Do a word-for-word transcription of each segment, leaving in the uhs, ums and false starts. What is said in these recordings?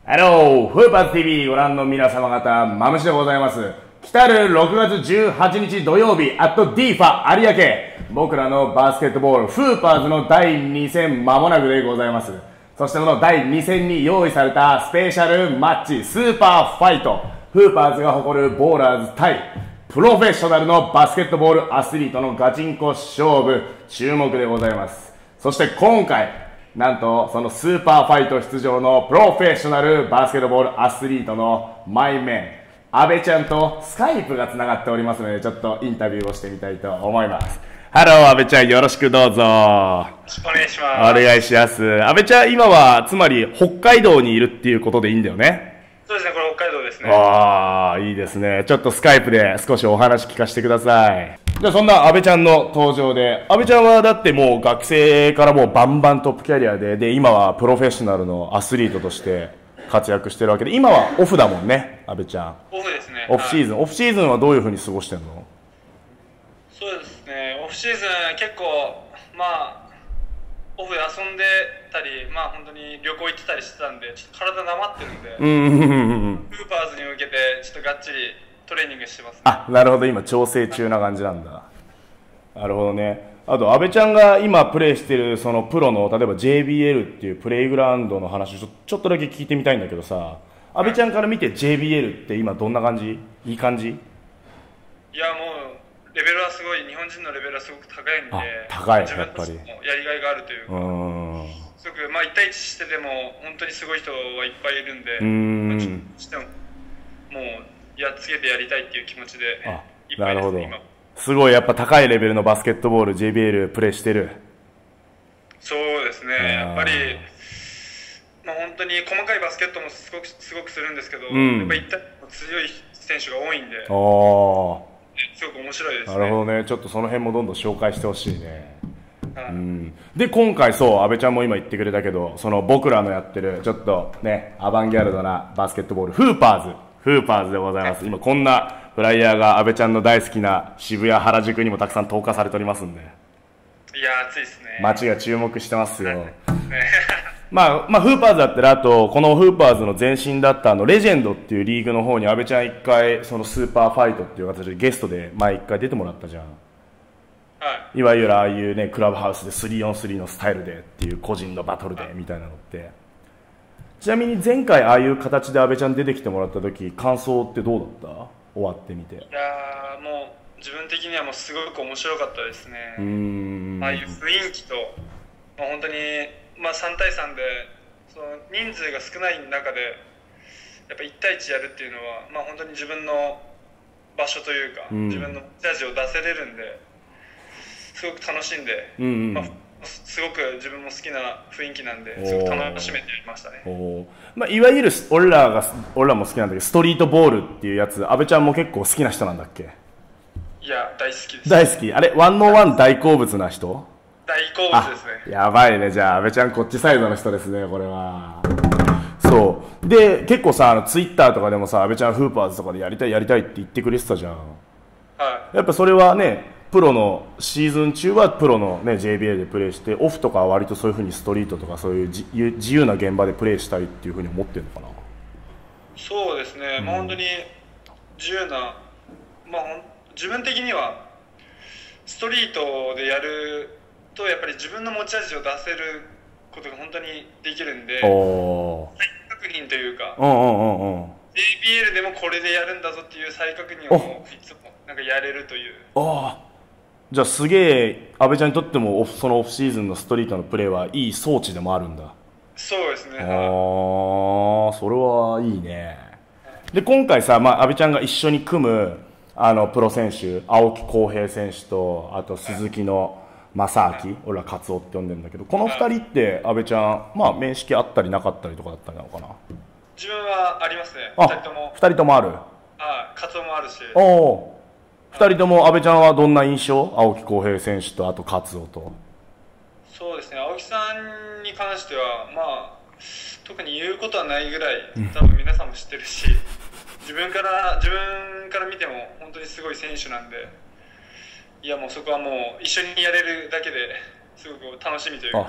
ハロー、フーパーズ ティーブイ ご覧の皆様方、マムシでございます。来たるろくがつじゅうはちにち土曜日、アット ディーファ 有明、僕らのバスケットボール、フーパーズのだいに戦間もなくでございます。そしてこのだいに戦に用意されたスペシャルマッチ、スーパーファイト、フーパーズが誇るボーラーズ対プロフェッショナルのバスケットボールアスリートのガチンコ勝負、注目でございます。そして今回、なんとそのスーパーファイト出場のプロフェッショナルバスケットボールアスリートのマイメン、阿部ちゃんとスカイプがつながっておりますので、ちょっとインタビューをしてみたいと思います。ハロー、阿部ちゃん、よろしくどうぞ。よろしくお願いします。 お願いします。阿部ちゃん、今はつまり北海道にいるっていうことでいいんだよね。 そうですね、これ北海道ですね。 ああ、いいですね。ちょっとスカイプで少しお話聞かせてください。じゃあそんな阿部ちゃんの登場で、阿部ちゃんはだってもう学生からもうバンバントップキャリアで、で今はプロフェッショナルのアスリートとして活躍してるわけで、今はオフだもんね、阿部ちゃん。 オフですね。 オフシーズン、はい、オフシーズンはどういうふうに過ごしてんの？ そうですね、オフシーズン結構まあオフで遊んでたり、まあ本当に旅行行ってたりしてたんで、ちょっと体なまってるんで、うんフーパーズに向けてちょっとがっちりトレーニングしてます、ね。 あ、なるほど、今調整中な感じなんだ。なるほどね。あと阿部ちゃんが今プレーしてるそのプロの例えば ジェイビーエル っていうプレイグラウンドの話をちょ、ちょっとだけ聞いてみたいんだけどさ、阿部ちゃんから見て ジェイビーエル って今どんな感じ？いい感じ？ いやもうレベルはすごい、日本人のレベルはすごく高いんで、 高い、 自分たちもやりがいがあるというか、うんすごくまあいち対いちしてでも本当にすごい人はいっぱいいるんで、うんまあ、してももうやっつけてやりたいっていう気持ちでいっぱいですね、今。 すごいやっぱ高いレベルのバスケットボール ジェイビーエル プレーしてる。 そうですね、やっぱり、まあ、本当に細かいバスケットもすごくすごくするんですけど、うん、やっぱりいち対いち強い選手が多いんで、あすごく面白いですね。 なるほどね、ちょっとその辺もどんどん紹介してほしいね。うん、で今回そう阿部ちゃんも今言ってくれたけど、その僕らのやってるちょっとねアバンギャルドなバスケットボールフーパーズフーパーズでございます。今こんなフライヤーが阿部ちゃんの大好きな渋谷原宿にもたくさん投下されておりますんで、いや熱いですね。 街が注目してますよ。まあ、まあフーパーズだったら、あとこのフーパーズの前身だったあのレジェンドっていうリーグの方に阿部ちゃん一回そのスーパーファイトっていう形でゲストで前一回出てもらったじゃん。はい、いわゆるああいうねクラブハウスで スリーオンスリー のスタイルでっていう個人のバトルでみたいなのって、ちなみに前回ああいう形で阿部ちゃん出てきてもらった時感想ってどうだった？終わってみて。いやもう自分的にはもうすごく面白かったですね。うーんああいう雰囲気と、まあ、本当に、まあ、さん対さんでその人数が少ない中でやっぱいち対いちやるっていうのは、まあ、本当に自分の場所というか、うん、自分の持ち味を出せれるんですごく楽しんで、うんうんまあ、すごく自分も好きな雰囲気なんですごく楽しめてやりましたね。 お、まあ、いわゆる俺らが俺らも好きなんだけどストリートボールっていうやつ、阿部ちゃんも結構好きな人なんだっけ？ いや大好きです。 大好き。あれワンオーワン大好物な人？ 大好物ですね。 やばいね。じゃあ阿部ちゃんこっちサイドの人ですね、これは。そうで結構さあのツイッターとかでもさ阿部ちゃんフーパーズとかでやりたいやりたいって言ってくれてたじゃん。はい。やっぱそれはねプロのシーズン中はプロの、ね、ジェイビーエル でプレーして、オフとかは割とそういう風にストリートとかそういう自由な現場でプレーしたいっていう風に思ってるのかな。 そうですね、うんまあ、本当に自由な、まあ、自分的にはストリートでやるとやっぱり自分の持ち味を出せることが本当にできるんで、再確認というか、うんうんうんうん、ジェイビーエル でもこれでやるんだぞっていう再確認をいつもなんかやれるという。 ああじゃあすげえ阿部ちゃんにとってもそのオフシーズンのストリートのプレーはいい装置でもあるんだ。 そうですね。ああそれはいいね。で今回さ、まあ、阿部ちゃんが一緒に組むあのプロ選手青木浩平選手とあと鈴木の正明、俺らカツオって呼んでるんだけど、このふたりって阿部ちゃん、まあ、面識あったりなかったりとかだったのかな。 自分はありますね。ふたりともふたりともある。 ああカツオもあるし。 おおふたりとも阿部ちゃんはどんな印象？青木浩平選手とあとカツオと。 そうですね、青木さんに関しては、まあ、特に言うことはないぐらい多分皆さんも知ってるし自分から自分から見ても本当にすごい選手なんで、いやもうそこはもう一緒にやれるだけですごく楽しみというか。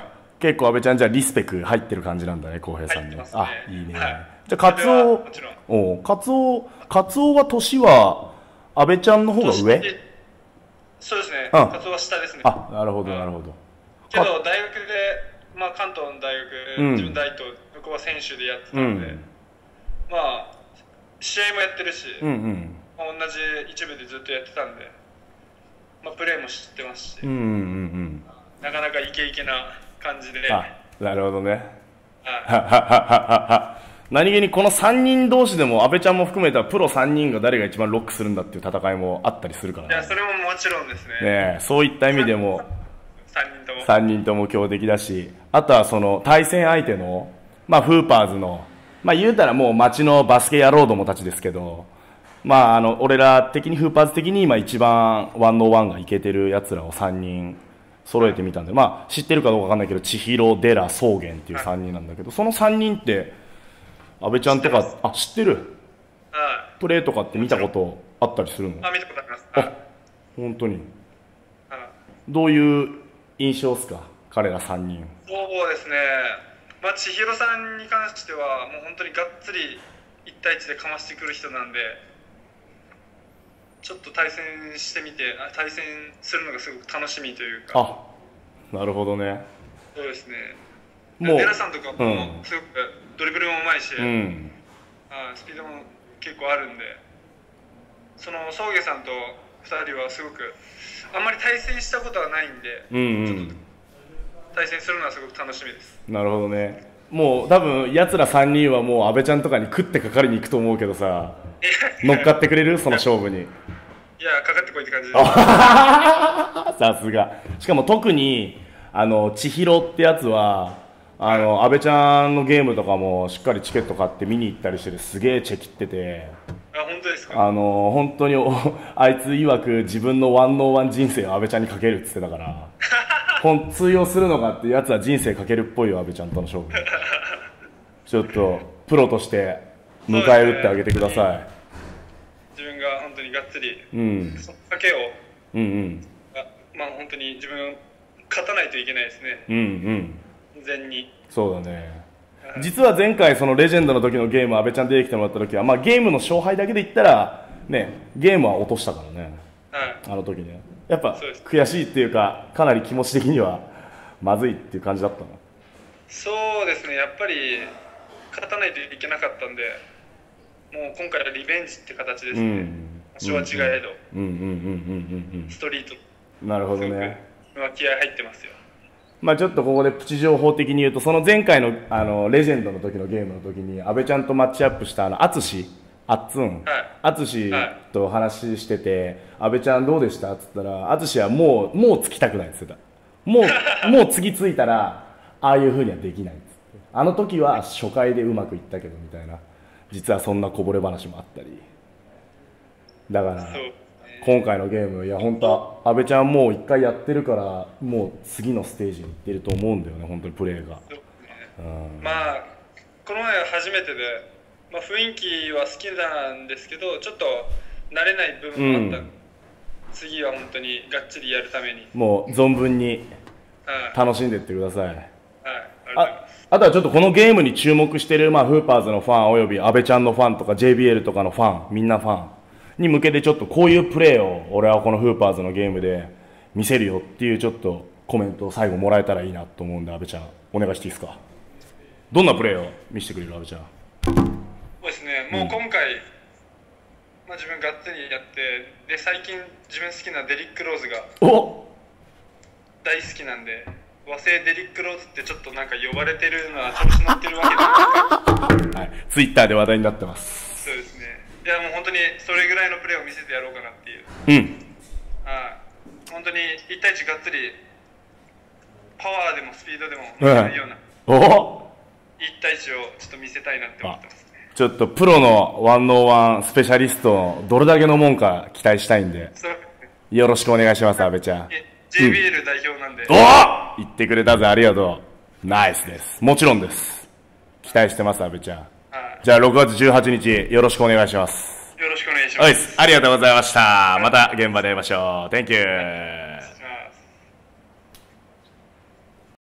結構阿部ちゃんじゃあリスペク入ってる感じなんだね、浩平さんに。 ね、 あ、いいね。 はい、 じゃあカツオ、おカツオ、カツオは年は阿部ちゃんの方が上？ そうですね。カツオは下ですね。 あ、なるほどなるほど。 けど大学で、まあ関東の大学、うん、自分大と向こうは選手でやってたので、うん、まあ試合もやってるし、うんうん、まあ、同じ一部でずっとやってたんで、まあプレーも知ってますし、うんうんうん、なかなかイケイケな感じで。 あ、なるほどね。はい。何気にこのさんにん同士でも阿部ちゃんも含めたプロさんにんが誰が一番ロックするんだっていう戦いもあったりするからね。 いや、それももちろんですね。 ね、そういった意味でもさんにんともさんにんとも強敵だし、あとはその対戦相手の、まあ、フーパーズの、まあ、言うたらもう街のバスケ野郎どもたちですけど、まあ、あの俺ら的にフーパーズ的に今一番ワンオーワンがいけてるやつらをさんにん揃えてみたんで、まあ、知ってるかどうかわかんないけど千尋、デラ、草原っていうさんにんなんだけど、そのさんにんって阿部ちゃんとか、あ、知ってる？はい。プレーとかって見たことあったりするの？ あ、見たことあります。 あ、本当に。はい。どういう印象ですか、彼らさんにん？ そうですね。まあ千尋さんに関してはもう本当にがっつりいち対いちでかましてくる人なんで、ちょっと対戦してみて、対戦するのがすごく楽しみというか。 あ、なるほどね。 そうですね。もうデラさんとかもすごくドリブルもうまいし、うん、あスピードも結構あるんで、その宗家さんとふたりはすごくあんまり対戦したことはないんで、うんうん、ちょっと対戦するのはすごく楽しみです。 なるほどね。もう多分やつらさんにんはもう阿部ちゃんとかに食ってかかりに行くと思うけどさ、乗っかってくれる？その勝負に。いや、 かかってこいって感じです。 さすが。しかも特にあの千尋ってやつはあの阿部ちゃんのゲームとかもしっかりチケット買って見に行ったりしてて、すげえチェキってて、 あ、本当ですか？ あの本当にあいつ曰く自分のワンオーワン人生を阿部ちゃんにかけるっつってたからほん通用するのかってやつは人生かけるっぽいよ、阿部ちゃんとの勝負ちょっとプロとして迎え撃ってあげてください、ね、 自分が本当にがっつり、うん、その賭けを、うんうん、まあ本当に自分勝たないといけないですね。うんうん、全に。そうだね。 実は前回そのレジェンドの時のゲーム、阿部ちゃん出てきてもらった時は、まあ、ゲームの勝敗だけで言ったら、ね、ゲームは落としたからね、はい、あの時ね。やっぱ悔しいっていうか、かなり気持ち的にはまずいっていう感じだったの？ そうですね、やっぱり勝たないといけなかったんで、もう今回はリベンジって形ですね。場所は違えど、ストリート。 なるほどね。 気合入ってますよ。 まあちょっとここでプチ情報的に言うと、その前回のあのレジェンドの時のゲームの時に阿部ちゃんとマッチアップしたあの淳あっつん淳と話してて、阿部ちゃんどうでしたっつったら、淳はもうもうつきたくないって言ってた。もうもう次ついたらああいう風にはできないっつって、あの時は初回でうまくいったけどみたいな、実はそんなこぼれ話もあったり。だから今回のゲーム、いや本当阿部ちゃんもう一回やってるから、もう次のステージに行ってると思うんだよね、本当にプレーが。そうですね、 うん、まあこの前は初めてで、まあ、雰囲気は好きなんですけど、ちょっと慣れない部分もあった、うん、次は本当にがっちりやるためにもう存分に楽しんでいってください。はい、あ, あとはちょっとこのゲームに注目している、まあ、フーパーズのファンおよび阿部ちゃんのファンとか ジェイビーエル とかのファン、みんなファンに向けてちょっとこういうプレーを俺はこのフーパーズのゲームで見せるよっていうちょっとコメントを最後もらえたらいいなと思うんで、阿部ちゃんお願いしていいですか？どんなプレーを見せてくれる？阿部ちゃん。 そうですね、もう今回、うん、まあ、自分がっつりやってで、最近自分好きなデリック・ローズが大好きなんで、和製デリック・ローズってちょっとなんか呼ばれてるのは調子乗ってるわけなんですか、はい、 ツイッターで話題になってます。 そうですね、いやもう本当にそれぐらいのプレーを見せてやろうかなっていう。うん。ああ、本当にいち対いちがっつりパワーでもスピードでも負けないような、うん、おいち対いちをちょっと見せたいなって思ってますね。 ちょっとプロのワンオーワンスペシャリストどれだけのもんか期待したいんで、よろしくお願いします、阿部ちゃん。 ジェイビーエル 代表なんで。 おお、言ってくれたぜ、ありがとう。ナイスです。もちろんです。期待してます、阿部ちゃん。じゃあろくがつじゅうはちにちよろしくお願いします。 よろしくお願いします。 ありがとうございました。また現場で会いましょう。 Thank you。